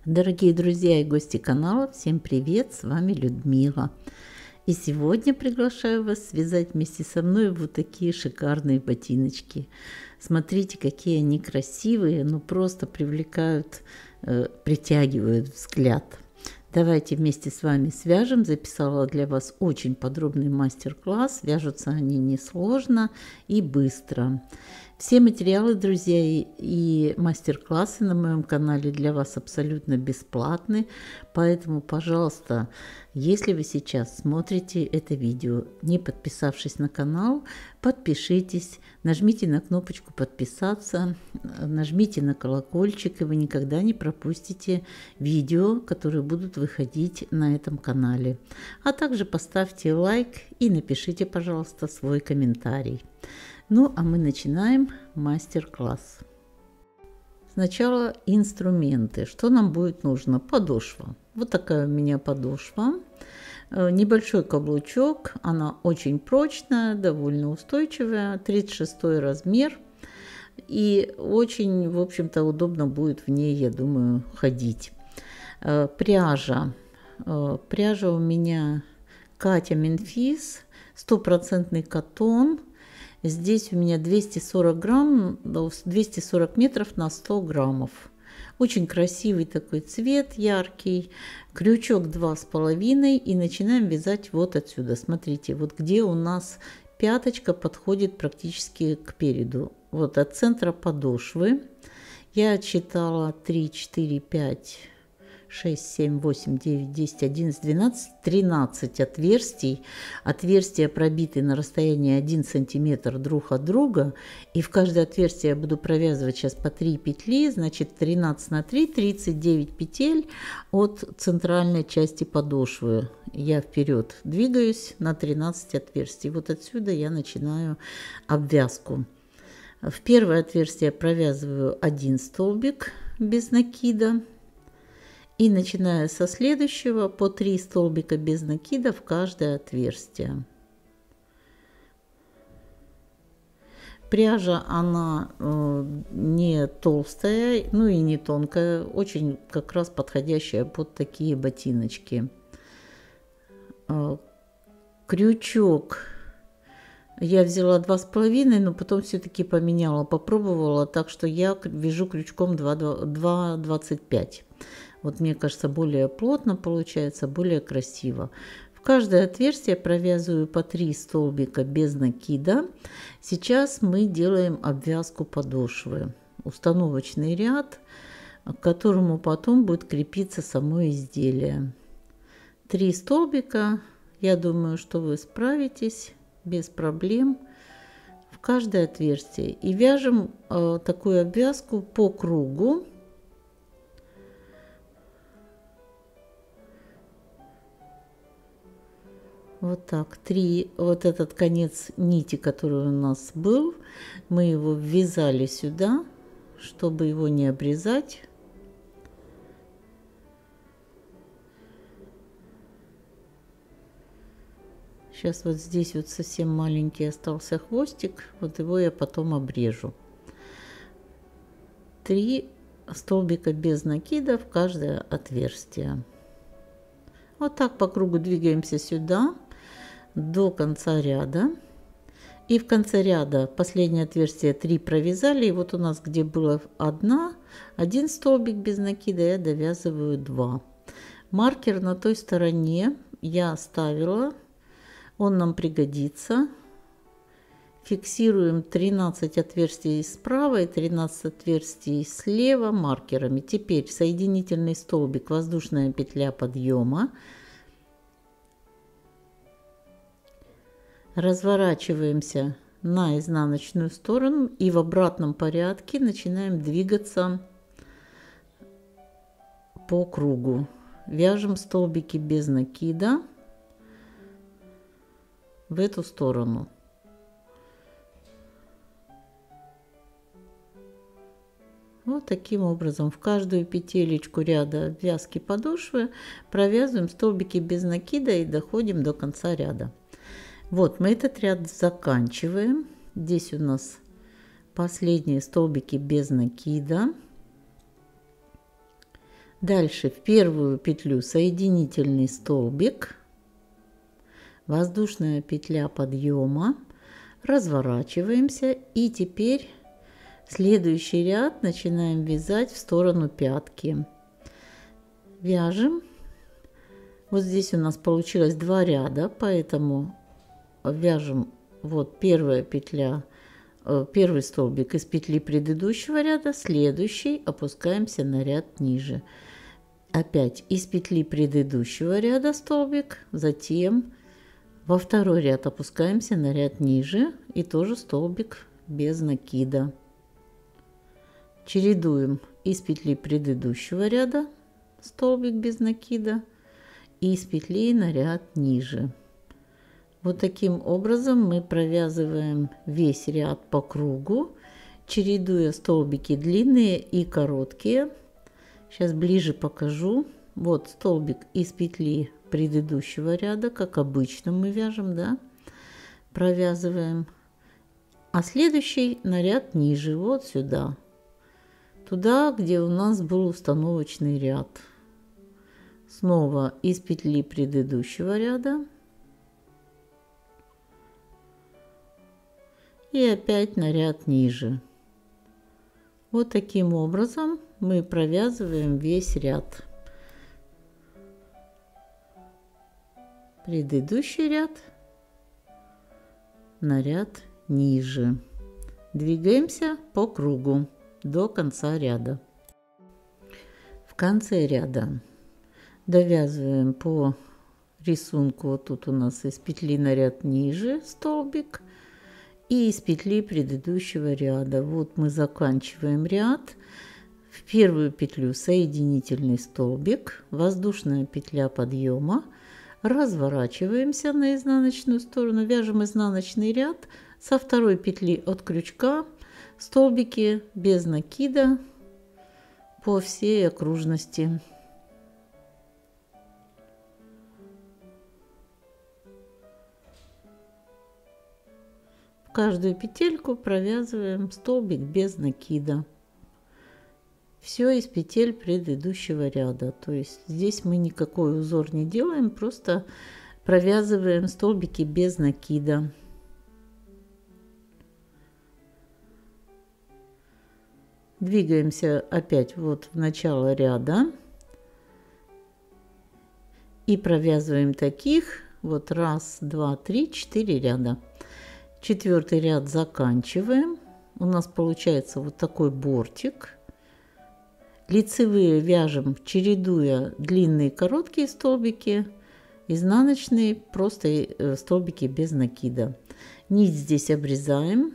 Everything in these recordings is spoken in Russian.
Дорогие друзья и гости канала, всем привет! С вами Людмила. И сегодня приглашаю вас связать вместе со мной вот такие шикарные ботиночки. Смотрите, какие они красивые, ну просто привлекают, притягивают взгляд. Давайте вместе с вами свяжем. Записала для вас очень подробный мастер-класс. Вяжутся они несложно и быстро. Все материалы, друзья, и мастер-классы на моем канале для вас абсолютно бесплатны. Поэтому, пожалуйста, если вы сейчас смотрите это видео, не подписавшись на канал, подпишитесь, нажмите на кнопочку подписаться, нажмите на колокольчик, и вы никогда не пропустите видео, которые будут выходить на этом канале. А также поставьте лайк и напишите, пожалуйста, свой комментарий. Ну, а мы начинаем мастер-класс. Сначала инструменты. Что нам будет нужно? Подошва. Вот такая у меня подошва. Небольшой каблучок. Она очень прочная, довольно устойчивая. 36 размер. И очень, в общем-то, удобно будет в ней, я думаю, ходить. Пряжа. Пряжа у меня Катя Мемфис. 100% катон. Здесь у меня 240 грамм, 240 метров на 100 граммов. Очень красивый такой цвет, яркий. Крючок 2,5 и начинаем вязать вот отсюда. Смотрите, вот где у нас пяточка подходит практически к переду. Вот от центра подошвы. Я отсчитала 3, 4, 5... 6, 7, 8, 9, 10, 11, 12, 13 отверстий. Отверстия пробиты на расстоянии 1 сантиметр друг от друга. И в каждое отверстие я буду провязывать сейчас по 3 петли. Значит, 13 на 3, 39 петель от центральной части подошвы. Я вперед двигаюсь на 13 отверстий. Вот отсюда я начинаю обвязку. В первое отверстие провязываю 1 столбик без накида. И начиная со следующего по 3 столбика без накида в каждое отверстие. Пряжа, она не толстая, ну и не тонкая, очень как раз подходящая под такие ботиночки. Крючок я взяла 2,5, но потом все-таки поменяла, попробовала, так что я вяжу крючком 2,25. Вот мне кажется, более плотно получается, более красиво. В каждое отверстие провязываю по 3 столбика без накида. Сейчас мы делаем обвязку подошвы. Установочный ряд, к которому потом будет крепиться само изделие. 3 столбика. Я думаю, что вы справитесь без проблем в каждое отверстие. И вяжем такую обвязку по кругу. Вот так, вот этот конец нити, который у нас был, мы его ввязали сюда, чтобы его не обрезать. Сейчас вот здесь вот совсем маленький остался хвостик, вот его я потом обрежу. 3 столбика без накида в каждое отверстие. Вот так по кругу двигаемся сюда до конца ряда. И в конце ряда последнее отверстие 3 провязали. И вот у нас, где было 1 столбик без накида, я довязываю 2. Маркер на той стороне я оставила. Он нам пригодится. Фиксируем 13 отверстий справа и 13 отверстий слева маркерами. Теперь соединительный столбик, воздушная петля подъема. Разворачиваемся на изнаночную сторону и в обратном порядке начинаем двигаться по кругу. Вяжем столбики без накида в эту сторону. Вот таким образом в каждую петелечку ряда обвязки подошвы провязываем столбики без накида и доходим до конца ряда. Вот мы этот ряд заканчиваем. Здесь у нас последние столбики без накида. Дальше в первую петлю соединительный столбик, воздушная петля подъема, разворачиваемся и теперь следующий ряд начинаем вязать в сторону пятки. Вяжем. Вот здесь у нас получилось 2 ряда, поэтому вяжем вот первая петля, первый столбик из петли предыдущего ряда, следующий опускаемся на ряд ниже. Опять из петли предыдущего ряда столбик, затем во второй ряд опускаемся на ряд ниже и тоже столбик без накида. Чередуем из петли предыдущего ряда столбик без накида и из петли на ряд ниже. Вот таким образом мы провязываем весь ряд по кругу, чередуя столбики длинные и короткие. Сейчас ближе покажу. Вот столбик из петли предыдущего ряда, как обычно мы вяжем, да, провязываем. А следующий на ряд ниже, вот сюда. Туда, где у нас был установочный ряд. Снова из петли предыдущего ряда. И опять на ряд ниже. Вот таким образом мы провязываем весь ряд. Предыдущий ряд на ряд ниже. Двигаемся по кругу до конца ряда. В конце ряда довязываем по рисунку. Вот тут у нас из петли на ряд ниже столбик и из петли предыдущего ряда. Вот мы заканчиваем ряд. В первую петлю соединительный столбик, воздушная петля подъема, разворачиваемся на изнаночную сторону, вяжем изнаночный ряд, со второй петли от крючка столбики без накида по всей окружности. В каждую петельку провязываем столбик без накида. Все из петель предыдущего ряда. То есть здесь мы никакой узор не делаем, просто провязываем столбики без накида. Двигаемся опять вот в начало ряда и провязываем таких вот 1, 2, 3, 4 ряда. 4-й ряд заканчиваем. У нас получается вот такой бортик. Лицевые вяжем, чередуя длинные и короткие столбики, изнаночные просто столбики без накида. Нить здесь обрезаем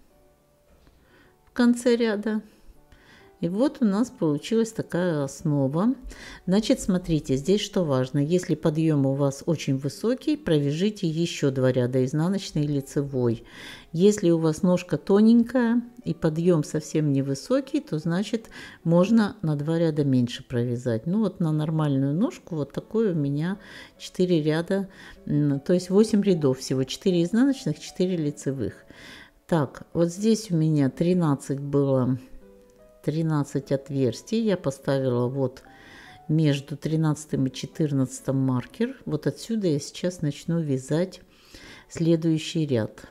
в конце ряда. И вот у нас получилась такая основа. Значит, смотрите, здесь что важно. Если подъем у вас очень высокий, провяжите еще 2 ряда, изнаночный и лицевой. Если у вас ножка тоненькая и подъем совсем невысокий, то значит можно на 2 ряда меньше провязать. Ну вот на нормальную ножку вот такой у меня 4 ряда, то есть 8 рядов всего, 4 изнаночных, 4 лицевых. Так, вот здесь у меня 13 было. 13 отверстий я поставила вот между 13 и 14 маркер. Вот отсюда я сейчас начну вязать следующий ряд.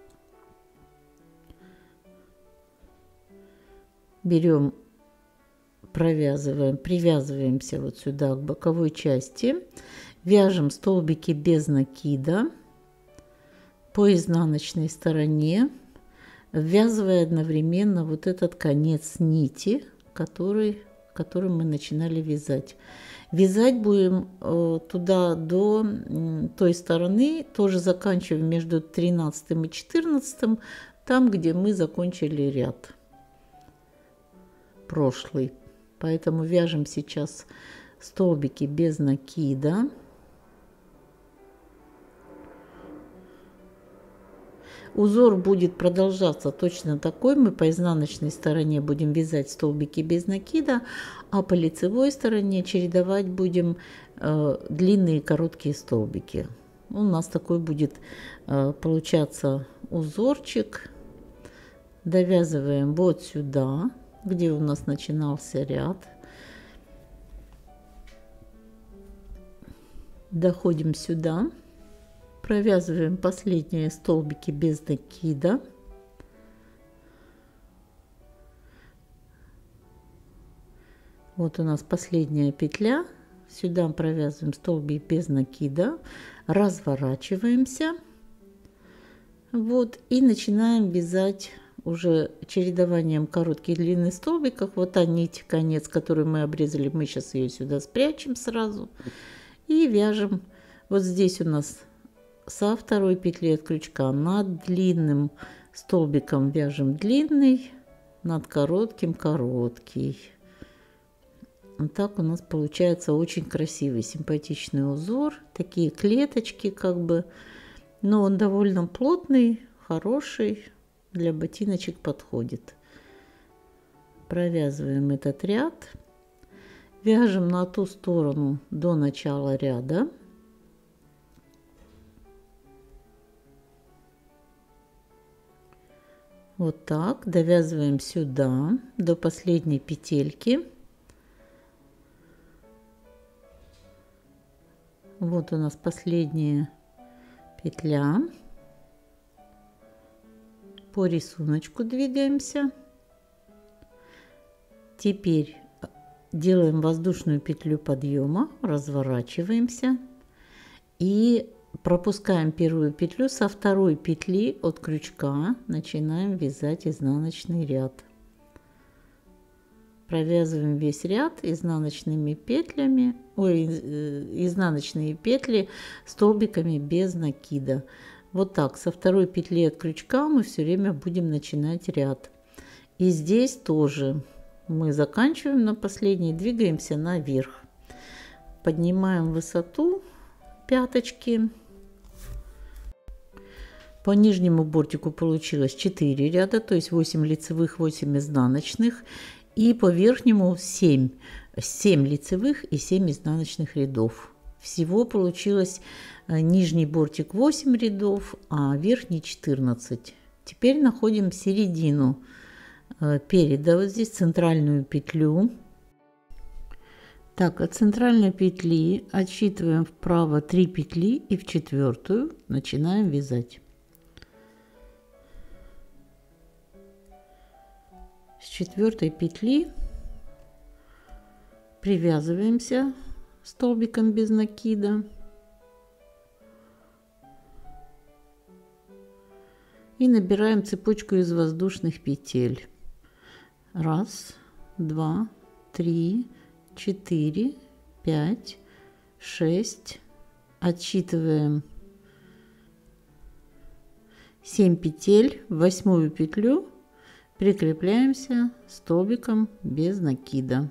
Берем, провязываем, привязываемся вот сюда к боковой части, вяжем столбики без накида по изнаночной стороне, ввязывая одновременно вот этот конец нити, которым мы начинали вязать. Вязать будем туда до той стороны, тоже заканчиваем между 13 и 14, там, где мы закончили ряд прошлый. Поэтому вяжем сейчас столбики без накида. Узор будет продолжаться точно такой. Мы по изнаночной стороне будем вязать столбики без накида, а по лицевой стороне чередовать будем длинные и короткие столбики. У нас такой будет получаться узорчик. Довязываем вот сюда, где у нас начинался ряд. Доходим сюда, провязываем последние столбики без накида. Вот у нас последняя петля. Сюда провязываем столбик без накида, разворачиваемся. Вот, и начинаем вязать уже чередованием коротких и длинных столбиков. Вот та нить, конец, который мы обрезали, мы сейчас ее сюда спрячем сразу. И вяжем. Вот здесь у нас со второй петли от крючка над длинным столбиком вяжем длинный, над коротким короткий. Вот так у нас получается очень красивый, симпатичный узор. Такие клеточки как бы. Но он довольно плотный, хороший. Для ботиночек подходит. Провязываем этот ряд. Вяжем на ту сторону до начала ряда. Вот так. Довязываем сюда до последней петельки. Вот у нас последняя петля. По рисунку двигаемся. Теперь делаем воздушную петлю подъема, разворачиваемся и пропускаем первую петлю. Со второй петли от крючка начинаем вязать изнаночный ряд. Провязываем весь ряд изнаночными петлями, изнаночные петли столбиками без накида. Вот так, со второй петли от крючка мы все время будем начинать ряд. И здесь тоже мы заканчиваем на последней, двигаемся наверх. Поднимаем высоту пяточки. По нижнему бортику получилось 4 ряда, то есть 8 лицевых, 8 изнаночных. И по верхнему 7 лицевых и 7 изнаночных рядов. Всего получилось нижний бортик 8 рядов, а верхний 14. Теперь находим середину переда, вот здесь центральную петлю. Так, от центральной петли отсчитываем вправо 3 петли и в четвертую начинаем вязать. С четвертой петли привязываемся столбиком без накида и набираем цепочку из воздушных петель. 1, 2, 3, 4, 5, 6. Отсчитываем 7 петель, в 8 петлю прикрепляемся столбиком без накида.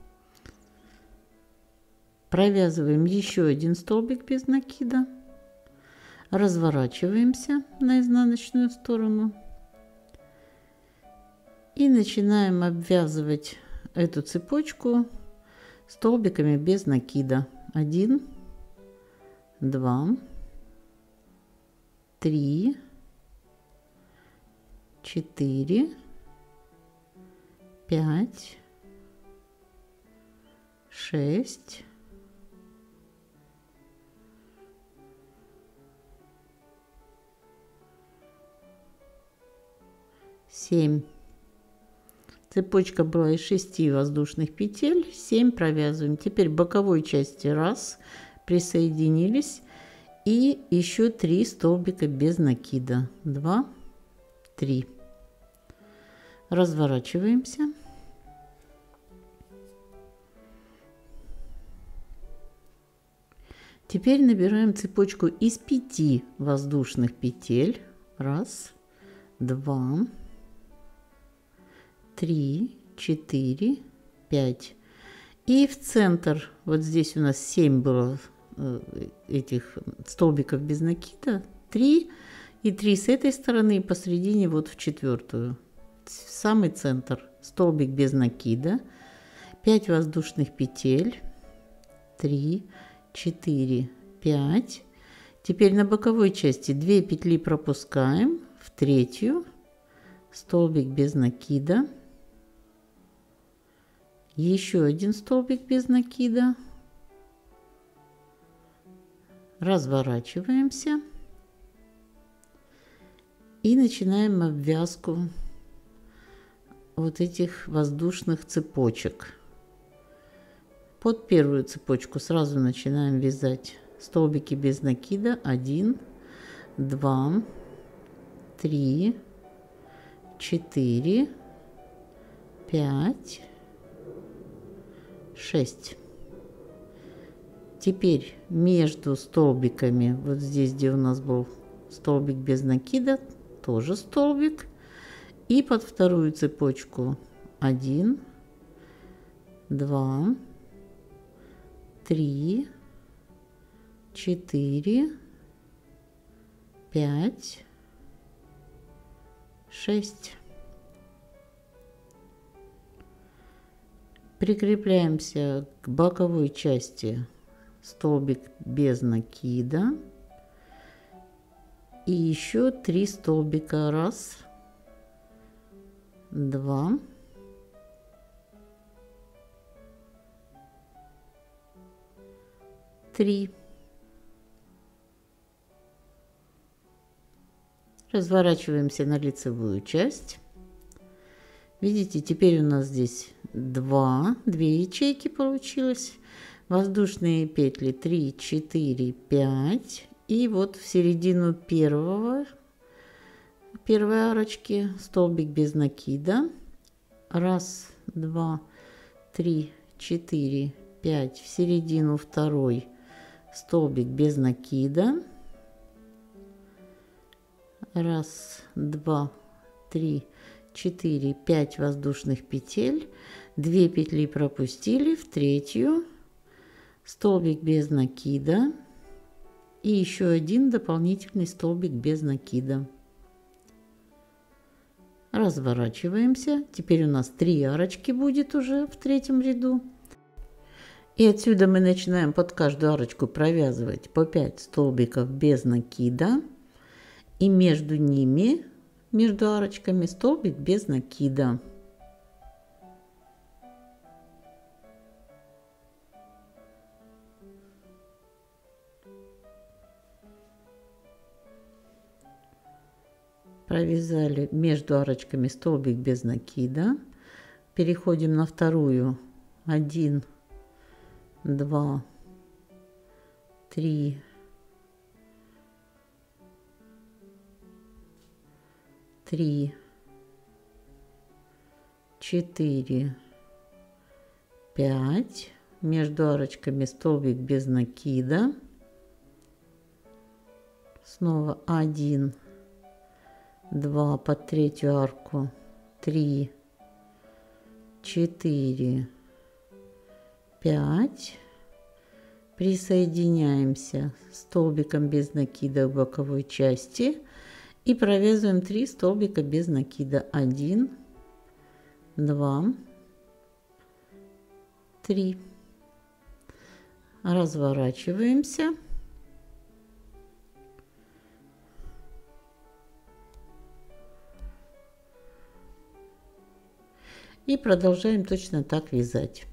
Провязываем еще один столбик без накида. Разворачиваемся на изнаночную сторону. И начинаем обвязывать эту цепочку столбиками без накида. 1, 2, 3, 4, 5, 6, 7. Цепочка была из 6 воздушных петель, 7 провязываем. Теперь боковой части 1 присоединились и еще 3 столбика без накида. 2, 3. Разворачиваемся. Теперь набираем цепочку из 5 воздушных петель. 1, 2, 3, 4, 5. И в центр, вот здесь у нас 7 было этих столбиков без накида. 3 и 3 с этой стороны, и посередине вот в четвертую. В самый центр столбик без накида. 5 воздушных петель. 3, 4, 5. Теперь на боковой части 2 петли пропускаем в третью. Столбик без накида. Еще один столбик без накида. Разворачиваемся и начинаем обвязку вот этих воздушных цепочек. Под первую цепочку сразу начинаем вязать столбики без накида. 1, 2, 3, 4, 5, 6. Теперь между столбиками, вот здесь, где у нас был столбик без накида, тоже столбик. И под вторую цепочку 1, 2, 3, 4, 5, 6. Прикрепляемся к боковой части столбик без накида и еще 3 столбика. 1, 2, 3. Разворачиваемся на лицевую часть. Видите, теперь у нас здесь 2 ячейки получилось. Воздушные петли 3, 4, 5. И вот в середину первой арочки столбик без накида. 1, 2, 3, 4, 5. В середину второй столбик без накида. 1, 2, 3, 4, 5 воздушных петель. 2 петли пропустили, в третью столбик без накида и еще один дополнительный столбик без накида. Разворачиваемся. Теперь у нас 3 арочки будет уже в третьем ряду. И отсюда мы начинаем под каждую арочку провязывать по 5 столбиков без накида. И между ними, между арочками, столбик без накида. Провязали между арочками столбик без накида. Переходим на вторую. 1, 2, 3, 4, 5. Между арочками столбик без накида. Снова 1, 2 под третью арку, 3, 4, 5. Присоединяемся столбиком без накида в боковой части и провязываем 3 столбика без накида. 1, 2, 3. Разворачиваемся. И продолжаем точно так вязать.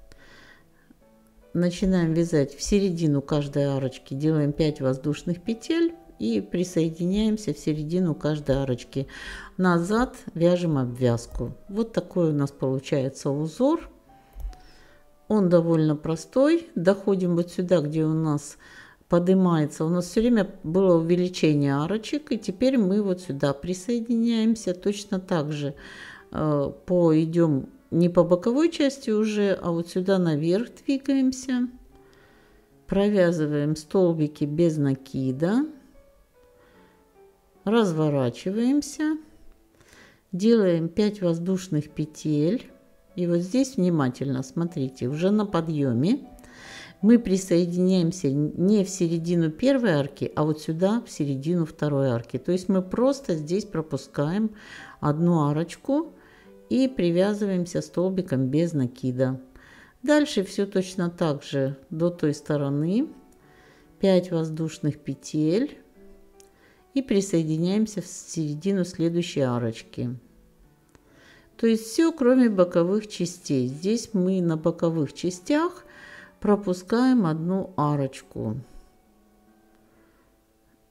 Начинаем вязать в середину каждой арочки, делаем 5 воздушных петель и присоединяемся в середину каждой арочки. Назад вяжем обвязку. Вот такой у нас получается узор. Он довольно простой. Доходим вот сюда, где у нас поднимается. У нас все время было увеличение арочек, и теперь мы вот сюда присоединяемся. Точно так же идем не по боковой части уже, а вот сюда наверх двигаемся. Провязываем столбики без накида. Разворачиваемся. Делаем 5 воздушных петель. И вот здесь внимательно смотрите, уже на подъеме мы присоединяемся не в середину первой арки, а вот сюда, в середину второй арки. То есть мы просто здесь пропускаем одну арочку и привязываемся столбиком без накида. Дальше все точно так же до той стороны. 5 воздушных петель и присоединяемся в середину следующей арочки. То есть все, кроме боковых частей. Здесь мы на боковых частях пропускаем одну арочку.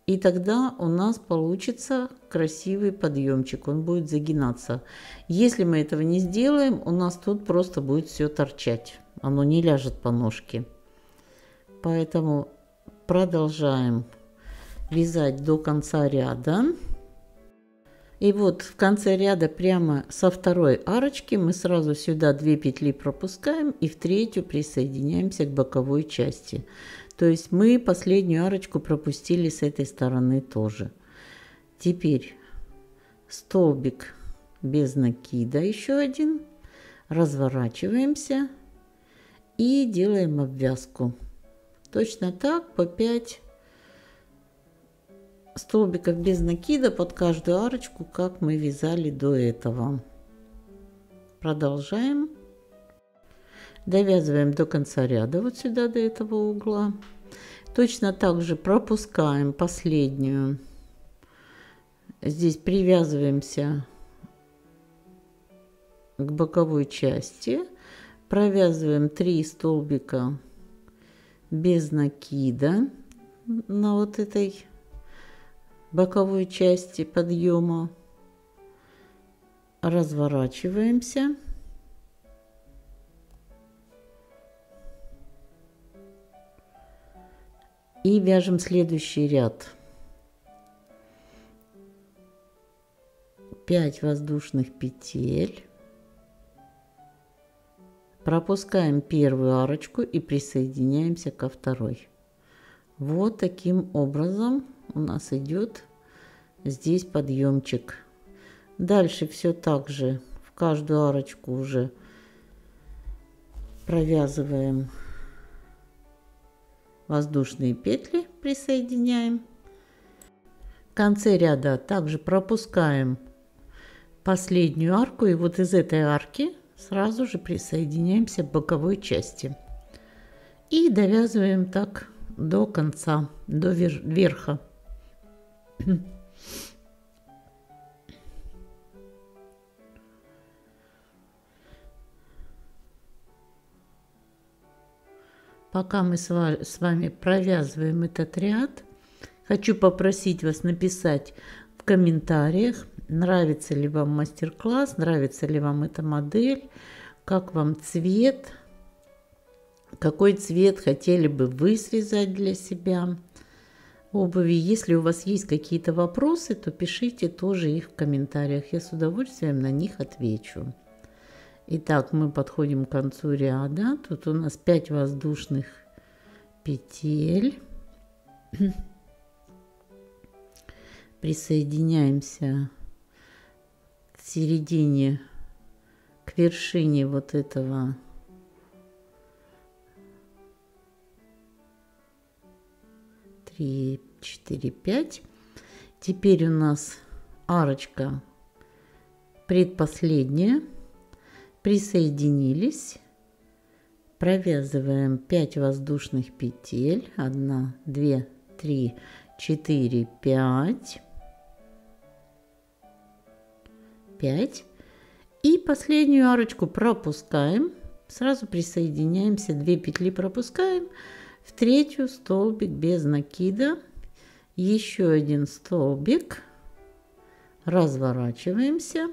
И тогда у нас получится красивый подъемчик, он будет загинаться. Если мы этого не сделаем, у нас тут просто будет все торчать, оно не ляжет по ножке. Поэтому продолжаем вязать до конца ряда. И вот в конце ряда прямо со второй арочки мы сразу сюда 2 петли пропускаем и в третью присоединяемся к боковой части. То есть мы последнюю арочку пропустили с этой стороны тоже. Теперь столбик без накида еще один, разворачиваемся и делаем обвязку. Точно так по 5 столбиков без накида под каждую арочку, как мы вязали до этого. Продолжаем. Довязываем до конца ряда, вот сюда, до этого угла. Точно так же пропускаем последнюю. Здесь привязываемся к боковой части. Провязываем 3 столбика без накида на вот этой боковой части подъема. Разворачиваемся. И вяжем следующий ряд. 5 воздушных петель. Пропускаем первую арочку и присоединяемся ко второй. Вот таким образом у нас идет здесь подъемчик. Дальше все так же в каждую арочку уже провязываем воздушные петли, присоединяем. В конце ряда также пропускаем последнюю арку, и вот из этой арки сразу же присоединяемся к боковой части и довязываем так до конца, до верха. Пока мы с вами провязываем этот ряд, хочу попросить вас написать в комментариях, нравится ли вам мастер-класс, нравится ли вам эта модель, как вам цвет, какой цвет хотели бы вы связать для себя обуви. Если у вас есть какие-то вопросы, то пишите тоже их в комментариях, я с удовольствием на них отвечу. Итак, мы подходим к концу ряда. Тут у нас 5 воздушных петель. Присоединяемся к середине, к вершине вот этого три, 4, 5. Теперь у нас арочка предпоследняя. Присоединились, провязываем 5 воздушных петель, 1, 2, 3, 4, 5, 5, и последнюю арочку пропускаем, сразу присоединяемся, 2 петли пропускаем, в третью столбик без накида, еще один столбик, разворачиваемся.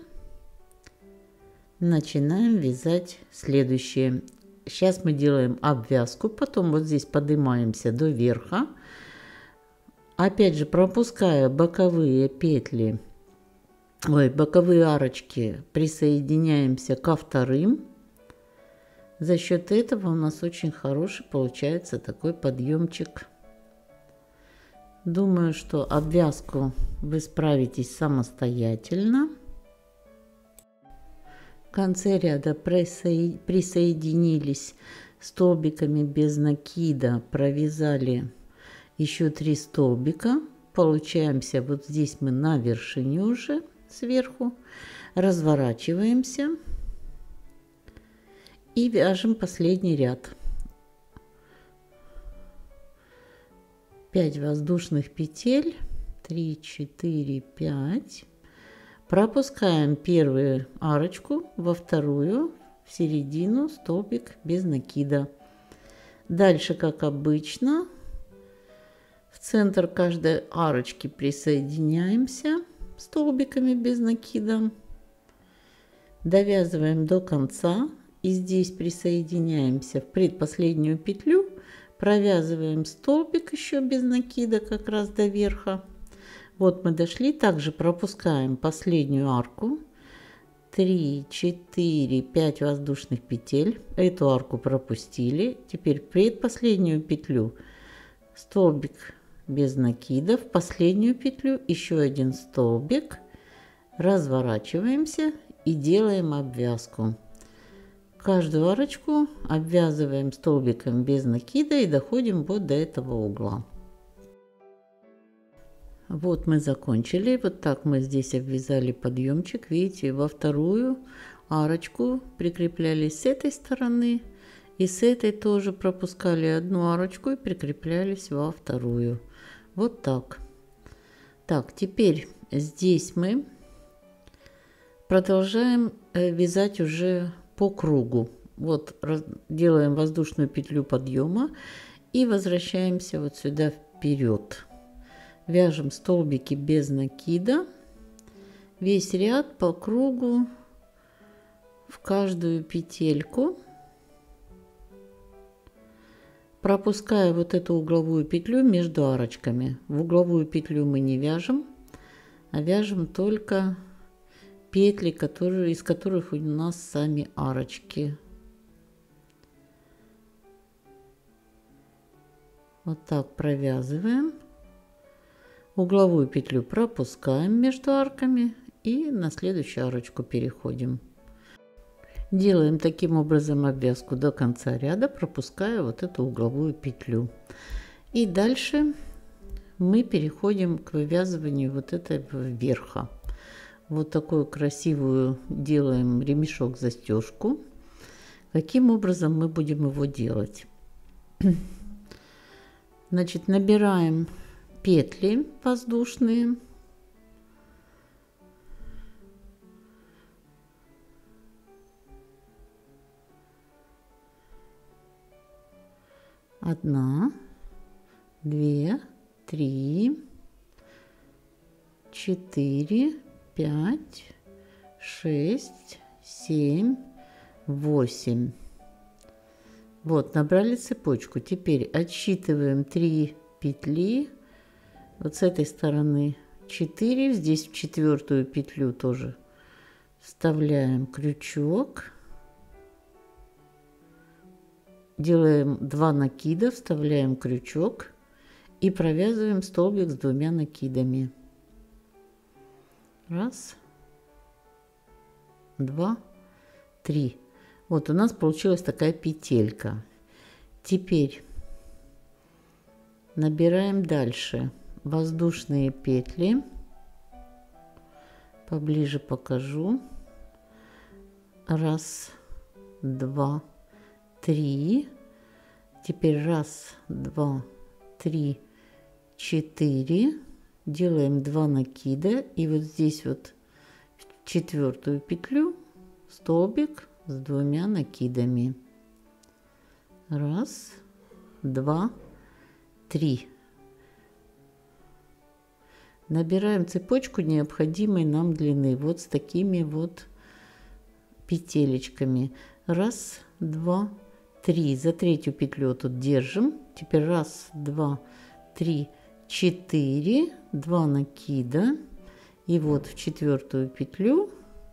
Начинаем вязать следующее. Сейчас мы делаем обвязку, потом вот здесь поднимаемся до верха. Опять же, пропуская боковые петли, боковые арочки, присоединяемся ко вторым. За счет этого у нас очень хороший получается такой подъемчик. Думаю, что обвязку вы справитесь самостоятельно. В конце ряда присоединились столбиками без накида, провязали еще 3 столбика. Получаемся вот здесь мы на вершине уже сверху. Разворачиваемся и вяжем последний ряд. 5 воздушных петель, 3, 4, 5. Пропускаем первую арочку, во вторую, в середину столбик без накида. Дальше, как обычно, в центр каждой арочки присоединяемся столбиками без накида. Довязываем до конца. И здесь присоединяемся в предпоследнюю петлю. Провязываем столбик еще без накида как раз до верха. Вот мы дошли. Также пропускаем последнюю арку. 3, 4, 5 воздушных петель. Эту арку пропустили. Теперь предпоследнюю петлю столбик без накида. В последнюю петлю еще один столбик. Разворачиваемся и делаем обвязку. Каждую арочку обвязываем столбиком без накида и доходим вот до этого угла. Вот мы закончили. Вот так мы здесь обвязали подъемчик. Видите, во вторую арочку прикреплялись с этой стороны. И с этой тоже пропускали одну арочку и прикреплялись во вторую. Вот так. Так, теперь здесь мы продолжаем вязать уже по кругу. Вот делаем воздушную петлю подъема и возвращаемся вот сюда вперед. Вяжем столбики без накида, весь ряд по кругу в каждую петельку, пропуская вот эту угловую петлю между арочками. В угловую петлю мы не вяжем, а вяжем только петли, из которых у нас сами арочки. Вот так провязываем. Угловую петлю пропускаем между арками и на следующую арочку переходим. Делаем таким образом обвязку до конца ряда, пропуская вот эту угловую петлю. И дальше мы переходим к вывязыванию вот этого верха. Вот такую красивую делаем ремешок-застежку. Каким образом мы будем его делать? Значит, набираем петли воздушные. Одна, две, три, 4, 5, 6, 7, 8. Вот, набрали цепочку. Теперь отсчитываем 3 петли. Вот с этой стороны 4. Здесь в четвертую петлю тоже вставляем крючок. Делаем 2 накида, вставляем крючок и провязываем столбик с 2 накидами. Раз, 2, 3. Вот у нас получилась такая петелька. Теперь набираем дальше воздушные петли. Поближе покажу. Раз, 2, 3. Теперь раз, 2, 3, 4. Делаем 2 накида и вот здесь вот в четвертую петлю столбик с 2 накидами. Раз, 2, 3. Набираем цепочку необходимой нам длины вот с такими вот петелечками. Раз, 2, 3. За третью петлю тут держим. Теперь раз, 2, 3, 4. 2 накида. И вот в четвертую петлю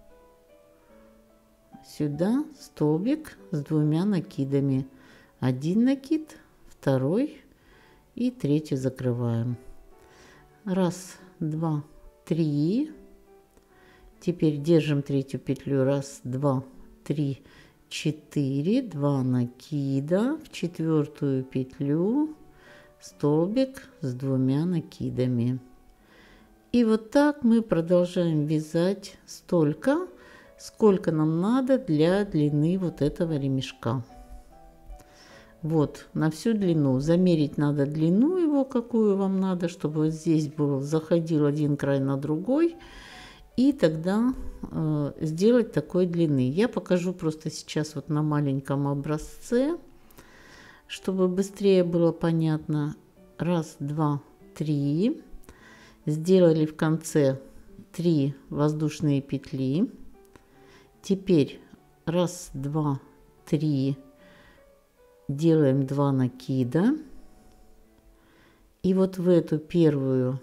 сюда столбик с 2 накидами. 1 накид, 2 и 3 закрываем. Раз, 2, 3. Теперь держим третью петлю. Раз, 2, 3, 4. 2 накида. В четвертую петлю столбик с 2 накидами. И вот так мы продолжаем вязать столько, сколько нам надо для длины вот этого ремешка. Вот, на всю длину. Замерить надо длину его, какую вам надо, чтобы вот здесь был, заходил один край на другой. И тогда сделать такой длины. Я покажу просто сейчас вот на маленьком образце, чтобы быстрее было понятно. Раз, 2, 3, сделали в конце 3 воздушные петли. Теперь 1, 2, 3, делаем 2 накида. И вот в эту первую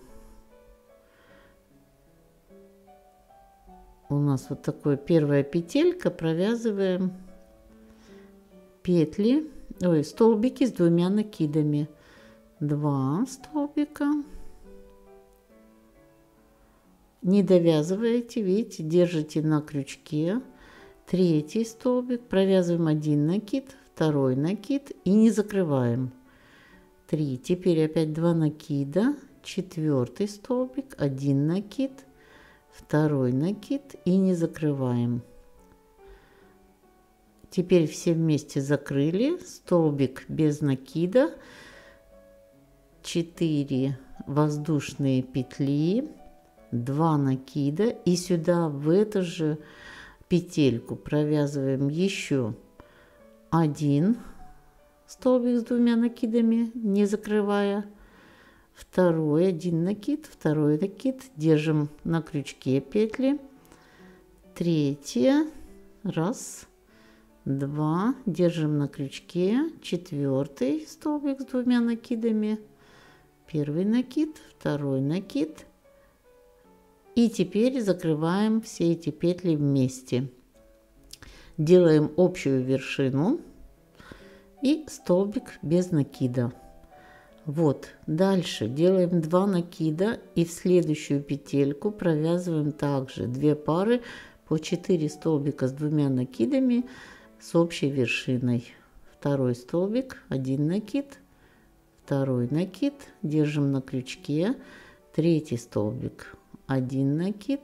у нас вот такое первая петелька, провязываем петли, столбики с 2 накидами. 2 столбика. Не довязываете, видите, держите на крючке. 3 столбик, провязываем 1 накид, 2 накид и не закрываем. 3, теперь опять 2 накида, 4 столбик, 1 накид, 2 накид и не закрываем. Теперь все вместе закрыли, столбик без накида, 4 воздушные петли, 2 накида и сюда в эту же петельку провязываем еще 1 столбик с 2 накидами, не закрывая, 2, 1 накид, 2 накид, держим на крючке петли, 3, 1, 2, держим на крючке, 4 столбик с 2 накидами, 1 накид, 2 накид и теперь закрываем все эти петли вместе, делаем общую вершину и столбик без накида. Вот, дальше делаем 2 накида и в следующую петельку провязываем также 2 пары по 4 столбика с 2 накидами с общей вершиной. 2 столбик, 1 накид, 2 накид, держим на крючке, 3 столбик, 1 накид,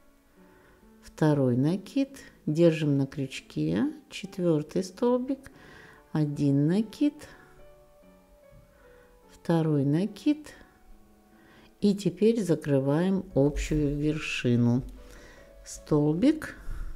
2 накид, держим на крючке, 4 столбик, 1 накид, 2 накид и теперь закрываем общую вершину. Столбик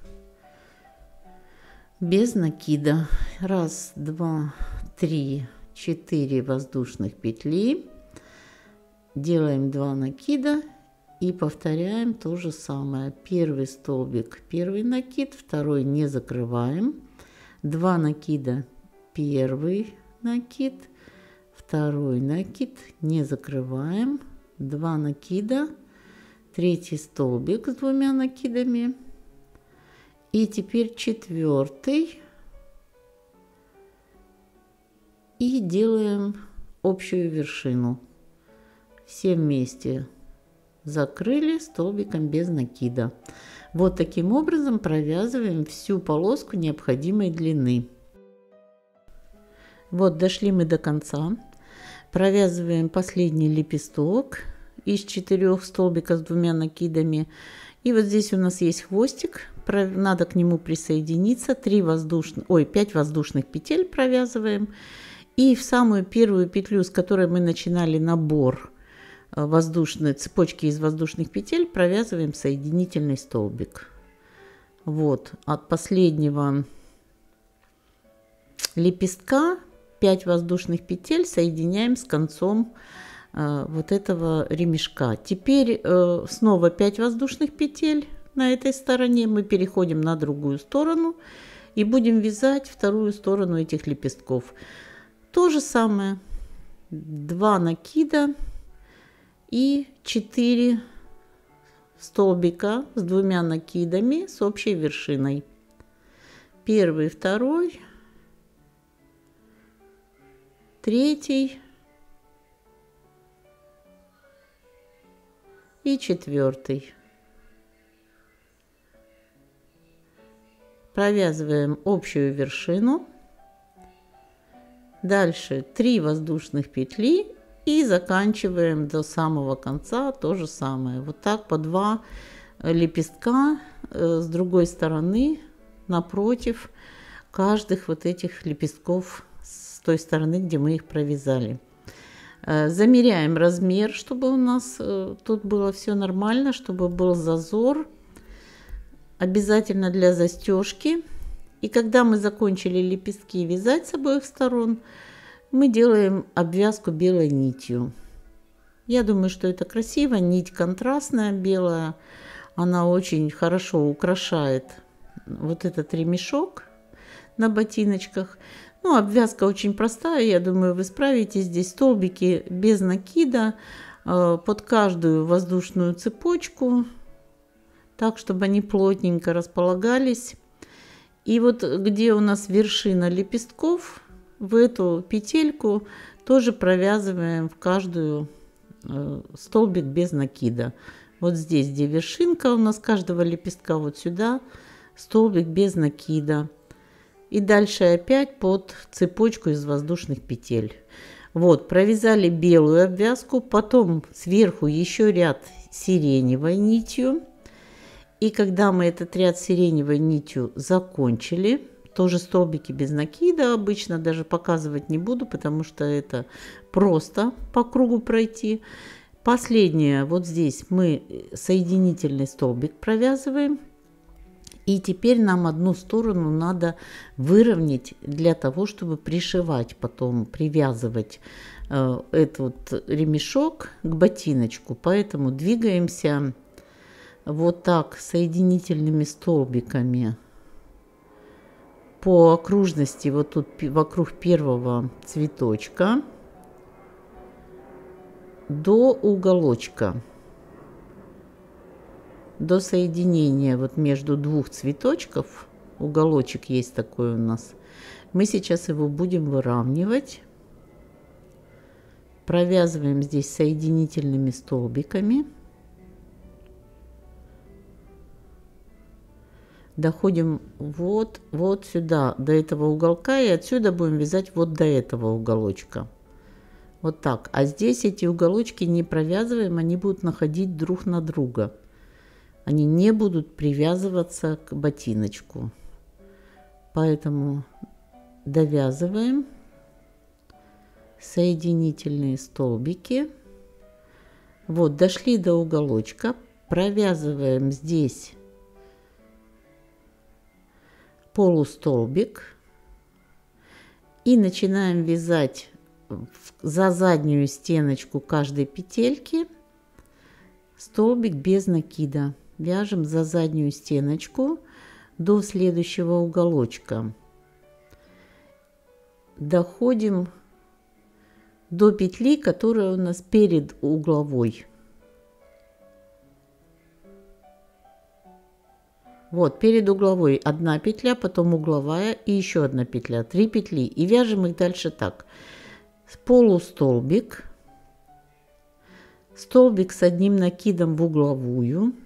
без накида. 1, 2, 3, 4 воздушных петли. Делаем 2 накида и повторяем то же самое. 1 столбик, 1 накид, 2 не закрываем. 2 накида, 1 накид, 2 накид, не закрываем, 2 накида, 3 столбик с 2 накидами и теперь 4 и делаем общую вершину. Все вместе закрыли столбиком без накида. Вот таким образом провязываем всю полоску необходимой длины. Вот дошли мы до конца. Провязываем последний лепесток из 4 столбика с 2 накидами. И вот здесь у нас есть хвостик. Надо к нему присоединиться. 5 воздушных петель провязываем. И в самую первую петлю, с которой мы начинали набор цепочки из воздушных петель, провязываем соединительный столбик. Вот от последнего лепестка 5 воздушных петель соединяем с концом вот этого ремешка. Теперь снова 5 воздушных петель на этой стороне. Мы переходим на другую сторону и будем вязать вторую сторону этих лепестков. То же самое. 2 накида и 4 столбика с 2 накидами с общей вершиной. 1, 2, 3 и 4. Провязываем общую вершину. Дальше 3 воздушных петли и заканчиваем до самого конца то же самое. Вот так по 2 лепестка с другой стороны напротив каждых вот этих лепестков с той стороны, где мы их провязали. Замеряем размер, чтобы у нас тут было все нормально, чтобы был зазор. Обязательно для застежки. И когда мы закончили лепестки вязать с обоих сторон, мы делаем обвязку белой нитью. Я думаю, что это красиво. Нить контрастная, белая. Она очень хорошо украшает вот этот ремешок на ботиночках. Ну, обвязка очень простая. Я думаю, вы справитесь. Здесь столбики без накида под каждую воздушную цепочку, так, чтобы они плотненько располагались. И вот где у нас вершина лепестков, в эту петельку тоже провязываем в каждую столбик без накида. Вот здесь, где вершинка у нас каждого лепестка, вот сюда столбик без накида. И дальше опять под цепочку из воздушных петель. Вот, провязали белую обвязку, потом сверху еще ряд сиреневой нитью. И когда мы этот ряд сиреневой нитью закончили, тоже столбики без накида обычно, даже показывать не буду, потому что это просто по кругу пройти. Последнее, вот здесь мы соединительный столбик провязываем. И теперь нам одну сторону надо выровнять для того, чтобы пришивать, потом привязывать этот ремешок к ботиночку. Поэтому двигаемся вот так соединительными столбиками по окружности, вот тут вокруг первого цветочка до уголочка, до соединения вот между двух цветочков. Уголочек есть такой у нас. Мы сейчас его будем выравнивать. Провязываем здесь соединительными столбиками. Доходим вот сюда, до этого уголка, и отсюда будем вязать вот до этого уголочка. Вот так. А здесь эти уголочки не провязываем, они будут находить друг на друга. Они не будут привязываться к ботиночку. Поэтому довязываем соединительные столбики. Вот, дошли до уголочка, провязываем здесь полустолбик и начинаем вязать за заднюю стеночку каждой петельки столбик без накида. Вяжем за заднюю стеночку до следующего уголочка. Доходим до петли, которая у нас перед угловой. Вот, перед угловой одна петля, потом угловая и еще одна петля. 3 петли. И вяжем их дальше так. Полустолбик. Столбик с одним накидом в угловую.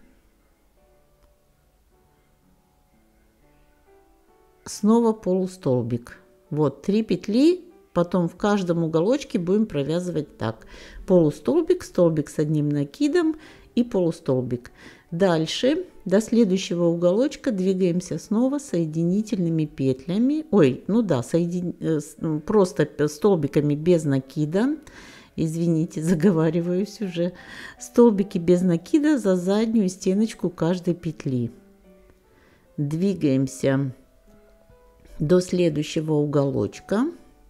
Снова полустолбик. Вот 3 петли. Потом в каждом уголочке будем провязывать так. Полустолбик, столбик с одним накидом и полустолбик. Дальше до следующего уголочка двигаемся снова соединительными петлями. Ой, ну да, просто столбиками без накида. Извините, заговариваюсь уже. Столбики без накида за заднюю стеночку каждой петли. Двигаемся до следующего уголочка.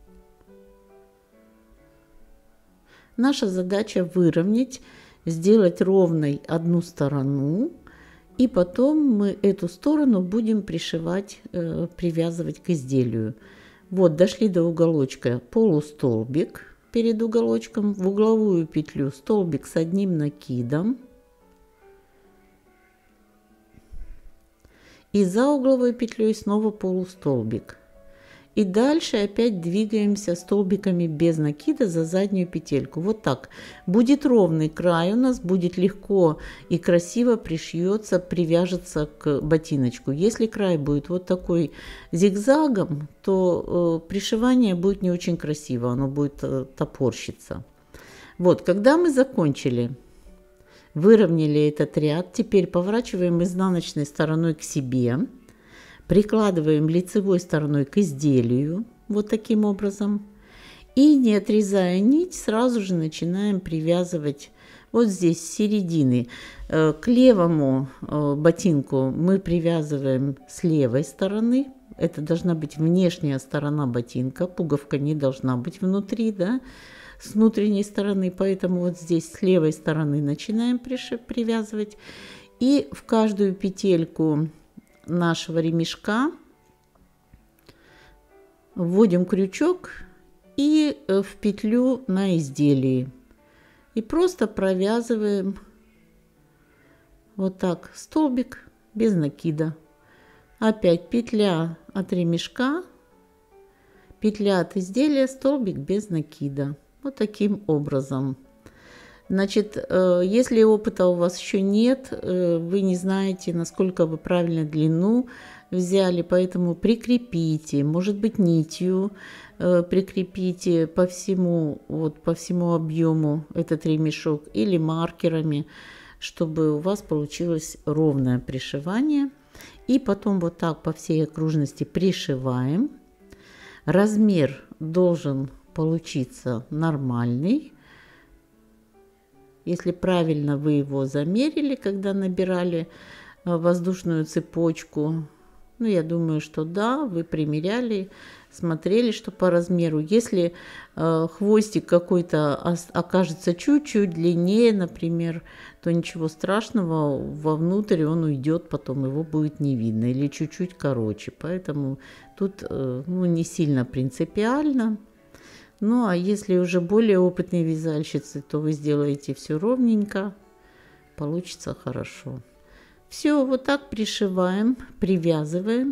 Наша задача выровнять, сделать ровной одну сторону, и потом мы эту сторону будем пришивать, привязывать к изделию. Вот, дошли до уголочка, полустолбик перед уголочком, в угловую петлю столбик с одним накидом, и за угловой петлей снова полустолбик. И дальше опять двигаемся столбиками без накида за заднюю петельку. Вот так. Будет ровный край у нас, будет легко и красиво пришьется, привяжется к ботиночку. Если край будет вот такой зигзагом, то пришивание будет не очень красиво, оно будет топорщиться. Вот, когда мы закончили, выровняли этот ряд, теперь поворачиваем изнаночной стороной к себе. Прикладываем лицевой стороной к изделию, вот таким образом. И не отрезая нить, сразу же начинаем привязывать вот здесь с середины. К левому ботинку мы привязываем с левой стороны. Это должна быть внешняя сторона ботинка, пуговка не должна быть внутри, да. с внутренней стороны, поэтому вот здесь с левой стороны начинаем привязывать. И в каждую петельку нашего ремешка вводим крючок и в петлю на изделии. И просто провязываем вот так столбик без накида. Опять петля от ремешка, петля от изделия, столбик без накида. Вот таким образом. Значит, если опыта у вас еще нет, вы не знаете, насколько вы правильно длину взяли, поэтому прикрепите, может быть, нитью прикрепите по всему, вот, по всему объему этот ремешок или маркерами, чтобы у вас получилось ровное пришивание. И потом вот так по всей окружности пришиваем. Размер должен получиться нормальный. Если правильно вы его замерили, когда набирали воздушную цепочку, ну, я думаю, что да, вы примеряли, смотрели, что по размеру. Если хвостик какой-то окажется чуть-чуть длиннее, например, то ничего страшного, вовнутрь он уйдет, потом его будет не видно, или чуть-чуть короче. Поэтому тут ну, не сильно принципиально. Ну, а если уже более опытные вязальщицы, то вы сделаете все ровненько, получится хорошо. Все, вот так пришиваем, привязываем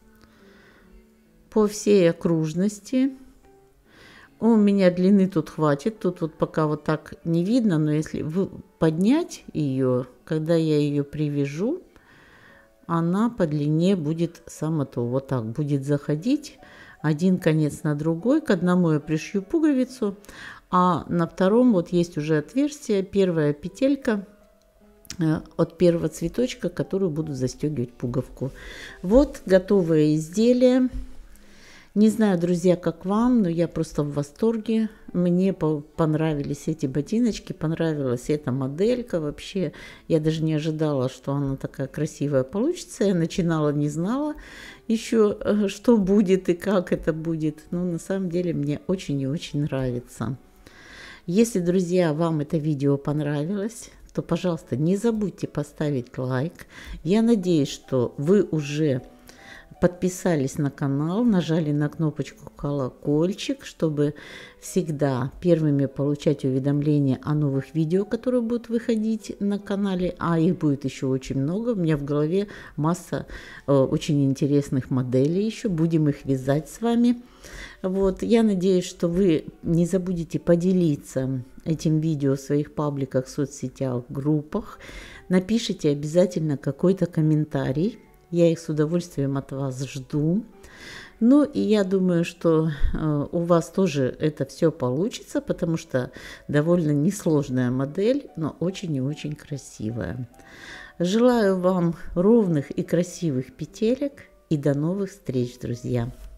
по всей окружности. У меня длины тут хватит, тут вот пока вот так не видно, но если поднять ее, когда я ее привяжу, она по длине будет само то, вот так будет заходить. Один конец на другой, к одному я пришью пуговицу, а на втором вот есть уже отверстие, первая петелька от первого цветочка, которую буду застегивать пуговку. Вот готовое изделие. Не знаю, друзья, как вам, но я просто в восторге. Мне понравились эти ботиночки, понравилась эта моделька. Вообще, я даже не ожидала, что она такая красивая получится. Я начинала, не знала еще, что будет и как это будет. Но на самом деле мне очень и очень нравится. Если, друзья, вам это видео понравилось, то, пожалуйста, не забудьте поставить лайк. Я надеюсь, что вы уже подписались на канал, нажали на кнопочку колокольчик, чтобы всегда первыми получать уведомления о новых видео, которые будут выходить на канале. А их будет еще очень много. У меня в голове масса очень интересных моделей еще. Будем их вязать с вами. Вот. Я надеюсь, что вы не забудете поделиться этим видео в своих пабликах, соцсетях, группах. Напишите обязательно какой-то комментарий. Я их с удовольствием от вас жду. Ну и я думаю, что у вас тоже это все получится, потому что довольно несложная модель, но очень и очень красивая. Желаю вам ровных и красивых петелек и до новых встреч, друзья!